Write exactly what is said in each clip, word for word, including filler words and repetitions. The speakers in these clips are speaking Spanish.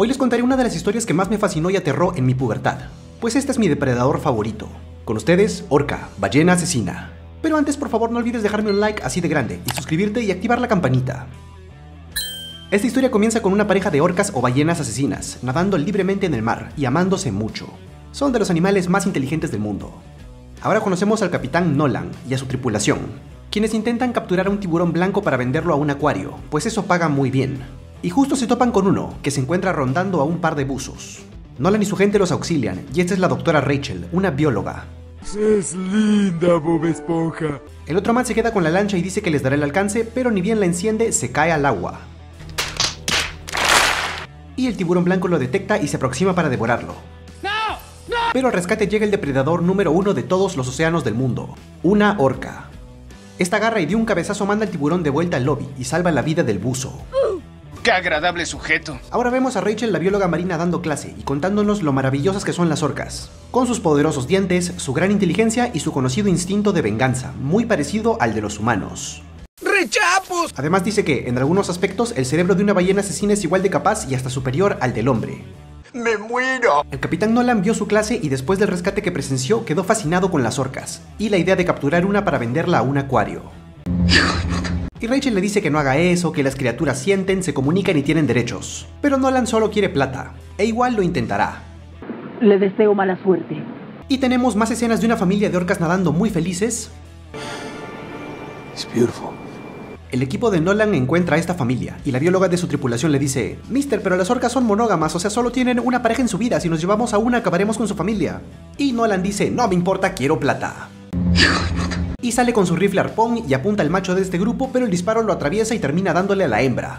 Hoy les contaré una de las historias que más me fascinó y aterró en mi pubertad, pues este es mi depredador favorito. Con ustedes, Orca, ballena asesina. Pero antes, por favor, no olvides dejarme un like así de grande y suscribirte y activar la campanita. Esta historia comienza con una pareja de orcas o ballenas asesinas, nadando libremente en el mar y amándose mucho. Son de los animales más inteligentes del mundo. Ahora conocemos al capitán Nolan y a su tripulación, quienes intentan capturar a un tiburón blanco para venderlo a un acuario, pues eso paga muy bien. Y justo se topan con uno, que se encuentra rondando a un par de buzos. Nolan y su gente los auxilian, y esta es la doctora Rachel, una bióloga. Es linda, Bob Esponja. El otro man se queda con la lancha y dice que les dará el alcance, pero ni bien la enciende, se cae al agua. Y el tiburón blanco lo detecta y se aproxima para devorarlo. ¡No! ¡No! Pero al rescate llega el depredador número uno de todos los océanos del mundo, una orca. Esta agarra y de un cabezazo manda al tiburón de vuelta al lobby y salva la vida del buzo. ¡Qué agradable sujeto! Ahora vemos a Rachel, la bióloga marina, dando clase y contándonos lo maravillosas que son las orcas, con sus poderosos dientes, su gran inteligencia y su conocido instinto de venganza, muy parecido al de los humanos. ¡Rechapos! Además dice que, en algunos aspectos, el cerebro de una ballena asesina es igual de capaz y hasta superior al del hombre. ¡Me muero! El capitán Nolan vio su clase y después del rescate que presenció quedó fascinado con las orcas y la idea de capturar una para venderla a un acuario. Y Rachel le dice que no haga eso, que las criaturas sienten, se comunican y tienen derechos. Pero Nolan solo quiere plata, e igual lo intentará. Le deseo mala suerte. Y tenemos más escenas de una familia de orcas nadando muy felices. It's beautiful. El equipo de Nolan encuentra a esta familia, y la bióloga de su tripulación le dice: Mister, pero las orcas son monógamas, o sea, solo tienen una pareja en su vida, si nos llevamos a una acabaremos con su familia. Y Nolan dice: no me importa, quiero plata. Y sale con su rifle arpón y apunta al macho de este grupo, pero el disparo lo atraviesa y termina dándole a la hembra.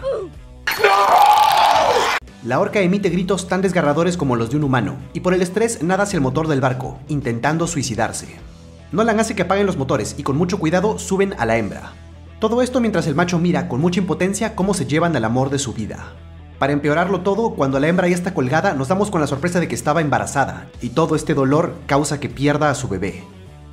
La orca emite gritos tan desgarradores como los de un humano, y por el estrés nada hacia el motor del barco, intentando suicidarse. Nolan hace que apaguen los motores y con mucho cuidado suben a la hembra. Todo esto mientras el macho mira con mucha impotencia cómo se llevan al amor de su vida. Para empeorarlo todo, cuando la hembra ya está colgada, nos damos con la sorpresa de que estaba embarazada, y todo este dolor causa que pierda a su bebé.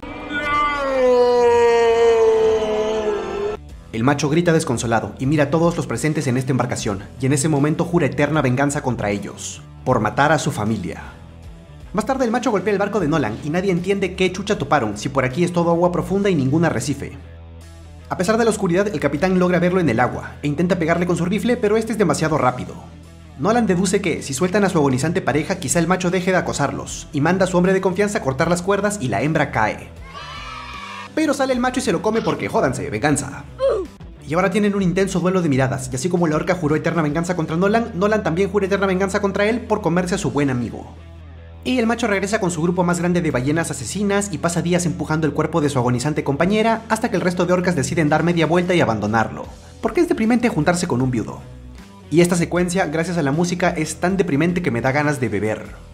El macho grita desconsolado y mira a todos los presentes en esta embarcación, y en ese momento jura eterna venganza contra ellos, por matar a su familia. Más tarde el macho golpea el barco de Nolan y nadie entiende qué chucha toparon, si por aquí es todo agua profunda y ningún arrecife. A pesar de la oscuridad, el capitán logra verlo en el agua, e intenta pegarle con su rifle, pero este es demasiado rápido. Nolan deduce que, si sueltan a su agonizante pareja, quizá el macho deje de acosarlos, y manda a su hombre de confianza a cortar las cuerdas y la hembra cae. Pero sale el macho y se lo come porque, jódanse, venganza. Y ahora tienen un intenso duelo de miradas, y así como la orca juró eterna venganza contra Nolan, Nolan también jura eterna venganza contra él por comerse a su buen amigo. Y el macho regresa con su grupo más grande de ballenas asesinas y pasa días empujando el cuerpo de su agonizante compañera hasta que el resto de orcas deciden dar media vuelta y abandonarlo, porque es deprimente juntarse con un viudo. Y esta secuencia, gracias a la música, es tan deprimente que me da ganas de beber.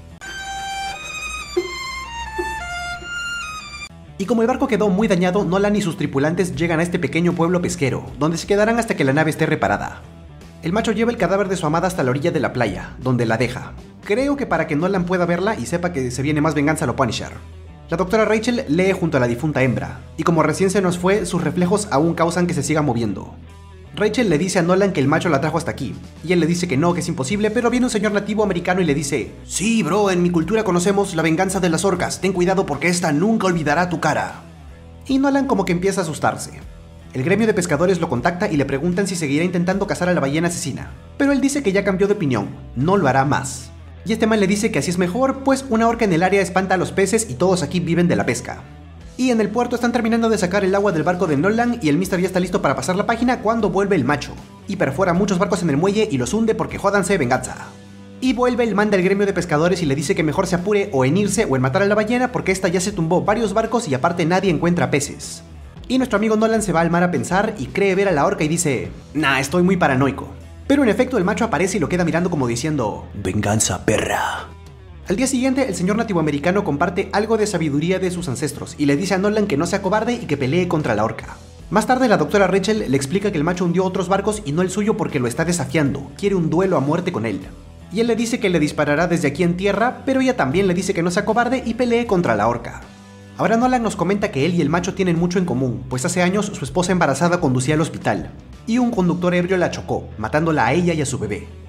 Y como el barco quedó muy dañado, Nolan y sus tripulantes llegan a este pequeño pueblo pesquero, donde se quedarán hasta que la nave esté reparada. El macho lleva el cadáver de su amada hasta la orilla de la playa, donde la deja. Creo que para que Nolan pueda verla y sepa que se viene más venganza a lo Punisher. La doctora Rachel lee junto a la difunta hembra, y como recién se nos fue, sus reflejos aún causan que se siga moviendo. Rachel le dice a Nolan que el macho la trajo hasta aquí, y él le dice que no, que es imposible, pero viene un señor nativo americano y le dice: sí, bro, en mi cultura conocemos la venganza de las orcas, ten cuidado porque esta nunca olvidará tu cara. Y Nolan como que empieza a asustarse. El gremio de pescadores lo contacta y le preguntan si seguirá intentando cazar a la ballena asesina, pero él dice que ya cambió de opinión, no lo hará más. Y este man le dice que así es mejor, pues una orca en el área espanta a los peces y todos aquí viven de la pesca. Y en el puerto están terminando de sacar el agua del barco de Nolan y el mister ya está listo para pasar la página cuando vuelve el macho, y perfora muchos barcos en el muelle y los hunde porque jódanse venganza. Y vuelve el man del gremio de pescadores y le dice que mejor se apure o en irse o en matar a la ballena porque esta ya se tumbó varios barcos y aparte nadie encuentra peces. Y nuestro amigo Nolan se va al mar a pensar y cree ver a la orca y dice: nah, estoy muy paranoico. Pero en efecto el macho aparece y lo queda mirando como diciendo: venganza, perra. Al día siguiente, el señor nativoamericano comparte algo de sabiduría de sus ancestros y le dice a Nolan que no sea cobarde y que pelee contra la orca. Más tarde, la doctora Rachel le explica que el macho hundió otros barcos y no el suyo porque lo está desafiando, quiere un duelo a muerte con él. Y él le dice que le disparará desde aquí en tierra, pero ella también le dice que no sea cobarde y pelee contra la orca. Ahora Nolan nos comenta que él y el macho tienen mucho en común, pues hace años su esposa embarazada conducía al hospital, y un conductor ebrio la chocó, matándola a ella y a su bebé.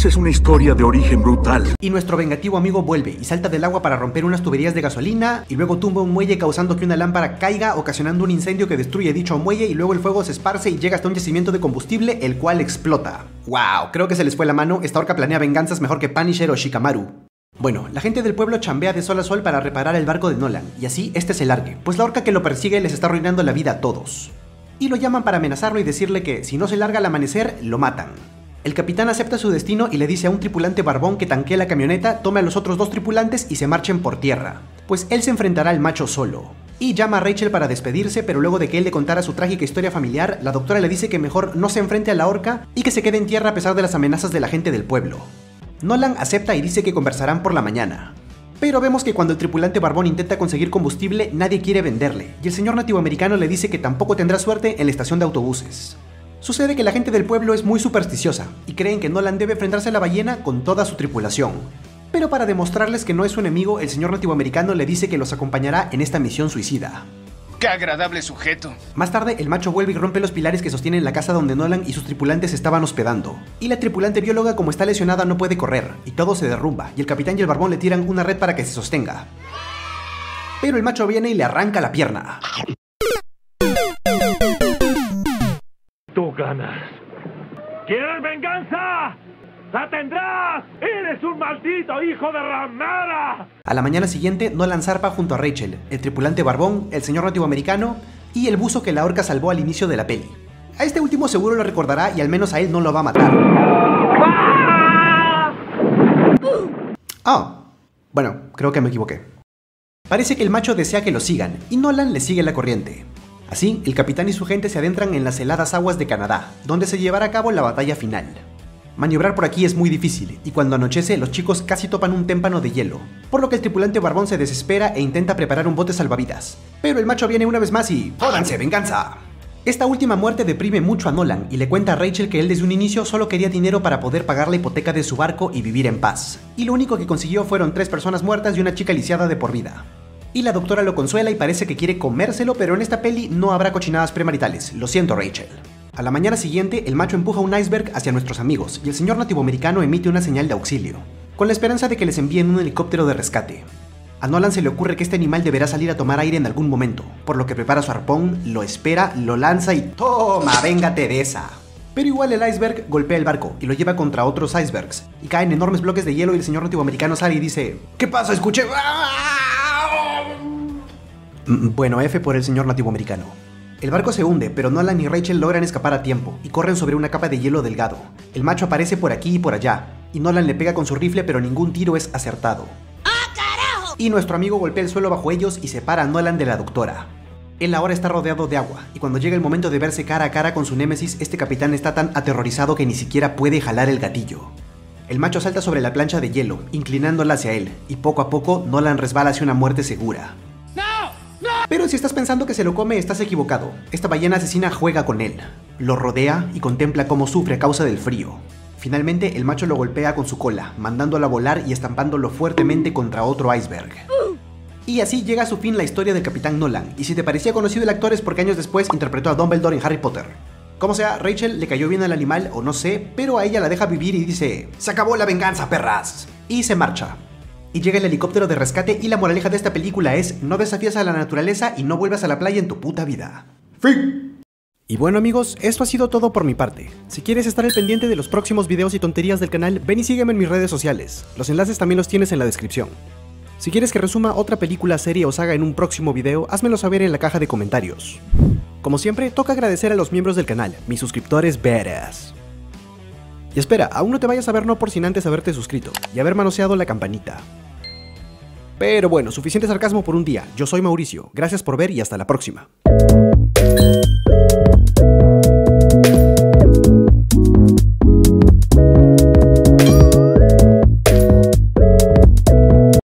Esa es una historia de origen brutal. Y nuestro vengativo amigo vuelve y salta del agua para romper unas tuberías de gasolina y luego tumba un muelle causando que una lámpara caiga, ocasionando un incendio que destruye dicho muelle y luego el fuego se esparce y llega hasta un yacimiento de combustible, el cual explota. ¡Wow! Creo que se les fue la mano, esta orca planea venganzas mejor que Punisher o Shikamaru. Bueno, la gente del pueblo chambea de sol a sol para reparar el barco de Nolan, y así este se largue, pues la orca que lo persigue les está arruinando la vida a todos. Y lo llaman para amenazarlo y decirle que si no se larga al amanecer, lo matan. El capitán acepta su destino y le dice a un tripulante barbón que tanquee la camioneta, tome a los otros dos tripulantes y se marchen por tierra, pues él se enfrentará al macho solo. Y llama a Rachel para despedirse, pero luego de que él le contara su trágica historia familiar, la doctora le dice que mejor no se enfrente a la orca y que se quede en tierra a pesar de las amenazas de la gente del pueblo. Nolan acepta y dice que conversarán por la mañana. Pero vemos que cuando el tripulante barbón intenta conseguir combustible, nadie quiere venderle, y el señor nativoamericano le dice que tampoco tendrá suerte en la estación de autobuses. Sucede que la gente del pueblo es muy supersticiosa, y creen que Nolan debe enfrentarse a la ballena con toda su tripulación. Pero para demostrarles que no es su enemigo, el señor nativoamericano le dice que los acompañará en esta misión suicida. ¡Qué agradable sujeto! Más tarde, el macho vuelve y rompe los pilares que sostienen la casa donde Nolan y sus tripulantes estaban hospedando. Y la tripulante bióloga, como está lesionada, no puede correr, y todo se derrumba, y el capitán y el barbón le tiran una red para que se sostenga. Pero el macho viene y le arranca la pierna. Tú ganas. ¿Quieres venganza? ¡La tendrás! ¡Eres un maldito hijo de ramera! A la mañana siguiente, Nolan zarpa junto a Rachel, el tripulante barbón, el señor nativoamericano y el buzo que la orca salvó al inicio de la peli. A este último seguro lo recordará y al menos a él no lo va a matar. Ah, oh, bueno, creo que me equivoqué. Parece que el macho desea que lo sigan y Nolan le sigue la corriente. Así, el capitán y su gente se adentran en las heladas aguas de Canadá, donde se llevará a cabo la batalla final. Maniobrar por aquí es muy difícil, y cuando anochece los chicos casi topan un témpano de hielo, por lo que el tripulante barbón se desespera e intenta preparar un bote salvavidas. Pero el macho viene una vez más y... ¡jódanse, venganza! Esta última muerte deprime mucho a Nolan y le cuenta a Rachel que él desde un inicio solo quería dinero para poder pagar la hipoteca de su barco y vivir en paz. Y lo único que consiguió fueron tres personas muertas y una chica lisiada de por vida. Y la doctora lo consuela y parece que quiere comérselo, pero en esta peli no habrá cochinadas premaritales. Lo siento, Rachel. A la mañana siguiente, el macho empuja un iceberg hacia nuestros amigos y el señor nativoamericano emite una señal de auxilio, con la esperanza de que les envíen un helicóptero de rescate. A Nolan se le ocurre que este animal deberá salir a tomar aire en algún momento, por lo que prepara su arpón, lo espera, lo lanza y ¡toma, véngate de esa! Pero igual el iceberg golpea el barco y lo lleva contra otros icebergs, y caen enormes bloques de hielo y el señor nativoamericano sale y dice ¿qué pasa? Escuché... Bueno, F por el señor nativoamericano. El barco se hunde, pero Nolan y Rachel logran escapar a tiempo y corren sobre una capa de hielo delgado. El macho aparece por aquí y por allá, y Nolan le pega con su rifle, pero ningún tiro es acertado. ¡Ah, carajo! Y nuestro amigo golpea el suelo bajo ellos y separa a Nolan de la doctora. Él ahora está rodeado de agua, y cuando llega el momento de verse cara a cara con su némesis, este capitán está tan aterrorizado que ni siquiera puede jalar el gatillo. El macho salta sobre la plancha de hielo, inclinándola hacia él, y poco a poco Nolan resbala hacia una muerte segura. Pero si estás pensando que se lo come, estás equivocado. Esta ballena asesina juega con él. Lo rodea y contempla cómo sufre a causa del frío. Finalmente, el macho lo golpea con su cola, mandándolo a volar y estampándolo fuertemente contra otro iceberg. Y así llega a su fin la historia del Capitán Nolan. Y si te parecía conocido el actor es porque años después interpretó a Dumbledore en Harry Potter. Como sea, Rachel le cayó bien al animal o no sé, pero a ella la deja vivir y dice ¡se acabó la venganza, perras! Y se marcha. Y llega el helicóptero de rescate y la moraleja de esta película es no desafías a la naturaleza y no vuelvas a la playa en tu puta vida. ¡Fin! Y bueno amigos, esto ha sido todo por mi parte. Si quieres estar al pendiente de los próximos videos y tonterías del canal, ven y sígueme en mis redes sociales. Los enlaces también los tienes en la descripción. Si quieres que resuma otra película, serie o saga en un próximo video, házmelo saber en la caja de comentarios. Como siempre, toca agradecer a los miembros del canal, mis suscriptores badass. Y espera, aún no te vayas a ver no por sin antes haberte suscrito y haber manoseado la campanita. Pero bueno, suficiente sarcasmo por un día. Yo soy Mauricio, gracias por ver y hasta la próxima.